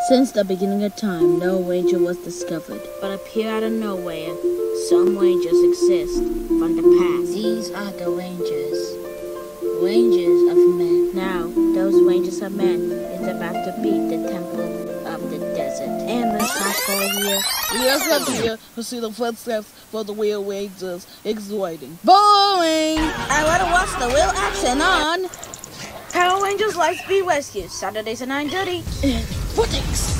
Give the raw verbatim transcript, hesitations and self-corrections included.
Since the beginning of time, no ranger was discovered. But appear out of nowhere, some rangers exist from the past. These are the rangers. Rangers of men. Now, those rangers of men is about to beat the temple of the desert. And this household here. We are come here to see the footsteps for the real rangers exploiting. Boring! I want to watch the real action on Power Rangers Lightspeed Rescue, Saturdays at nine thirty. Vortex!